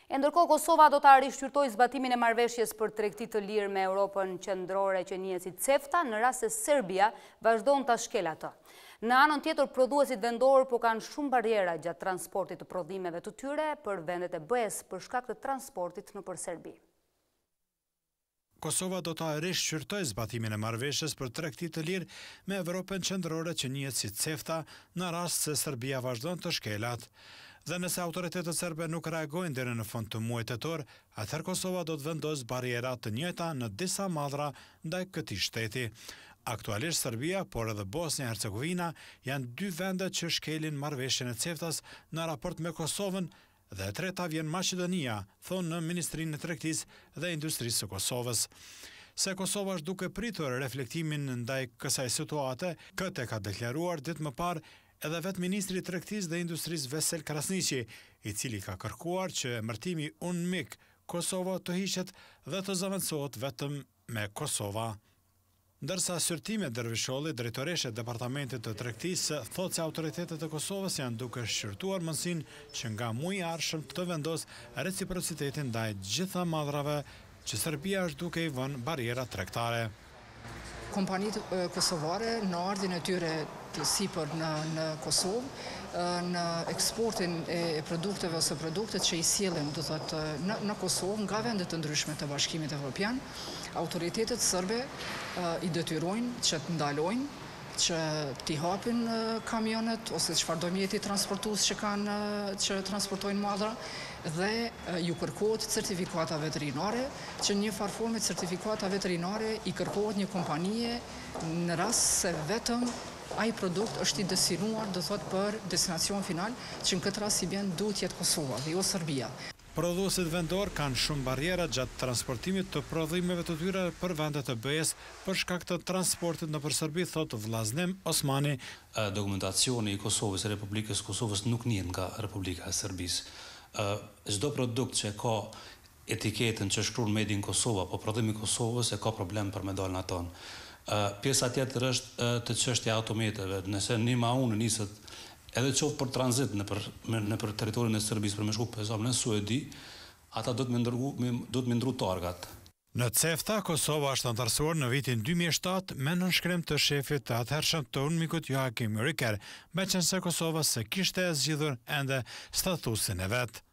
Ndërkohë, Kosova do ta rishqyrtojë zbatimin e marrëveshjes për tregti të lirë me Europën qendrore që njihet si CEFTA, në rast se Serbia vazhdon ta shkelë atë. Në anën tjetër, prodhuesit vendor po kanë shumë barriera gjatë transportit të prodhimeve të tyre për vendet e BE-s për shkak të transportit nëpër Serbi. Kosova do ta rishqyrtojë zbatimin e marrëveshjes për tregti të lirë me Evropën qendrore që njihet si CEFTA, në rast se Serbia vazhdon të shkelat. Dhe nëse autoritetet serbe nuk reagojnë deri në fund të muajit tetor, atëherë Kosova do të vendosë barriera të njëjta në disa mallra ndaj këtij shteti. Aktualisht Serbia, por edhe Bosnia-Hercegovina janë dy vendet që shkelin marrëveshjen e CEFTA-s në raport me Kosovën, dhe e treta vjen Maqedonia, thonë në Ministrinë e Tregtisë dhe Industrisë së Kosovës. Se Kosova është duke pritur reflektimin ndaj kësaj situate, këtë e ka deklaruar ditë më parë edhe vetë Ministri i Tregtisë dhe Industrisë Vesel Krasniqi, i cili ka kërkuar që emërtimi UNMIK Kosova të hiqet dhe të zëvendësohet vetëm me Kosova. Ndërsa Syrtime Dervisholli, drejtoreshe e Departamentit të Tregtisë, thotë se autoritetet e Kosovës janë duke shqyrtuar mundësinë që nga muaji i ardhshëm të vendosë reciprocitetin ndaj gjitha mallrave që Serbia është duke i vënë barriera tregtare. Kompanitë kosovare në ardhin e tyre të sipër në Kosovë, në eksportin e produkteve ose produktet që i sjellin, do thotë, në Kosovë nga vende të ndryshme të Bashkimit Evropian, autoritetet serbe i detyrojnë që të ndalojnë, që t'i hapin kamionet ose çfarëdo mjeti transportues që transportojnë mallra, dhe ju kërkohet certifikata veterinare, që një farforme certifikata veterinare i kërkohet një kompanie në rast se vetëm ai produkt është i destinuar, do thotë, për destinacion final, që në këtë rast si bjen duhet jetë Kosova dhe jo Serbia. Prodhuesit vendor kanë shumë barriera gjatë transportimit të prodhimeve të tyre për vendet e BE-s për shkak të transportit nëpër Serbi, thotë Vllaznim Osmani. Dokumentacioni i Kosovës e Republikës Kosovës nuk njihet nga Republika e Serbisë. Çdo produkt që ka etiketën që shkruan Made in Kosova, po prodhimi i Kosovës e ka problem për me dalë në aton. Pjesa tjetër është të çështja e autometeve. Nëse një maunë niset edhe qoftë për tranzit nëpër territorin e Serbisë për me shku për në Suedi, ata do të më ndru targat. Në CEFTA, Kosova është antarësuar në vitin 2007 me nënshkrim të shefit të atëhershëm të UNMIK-ut Joachim Rücker, meqense Kosova se kishte zgjidhur ende statusin e vet.